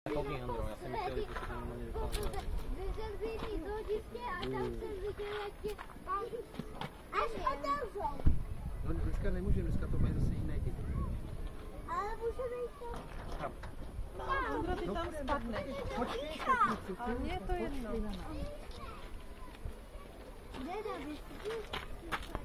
Koukej, Andro, já jsem chtěl, že to normálně vypadá. Vyzervěný do dívky a tam jsem viděl, jak tě tam až otevřou. No dneska nemůžeme, dneska to mají zase jiné děti. Ale můžeme jít tam. Ondro, ty tam spadneš. Ale mně je to jedno. Kde David?